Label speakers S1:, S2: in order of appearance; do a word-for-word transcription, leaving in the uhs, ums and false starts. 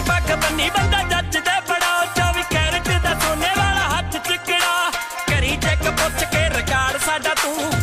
S1: पग बन्नी बंदा जज दे बड़ा चौबी कैरेट दा सोने वाला हथ चिकड़ा करी चेक पुछ के रिकार्ड साडा तू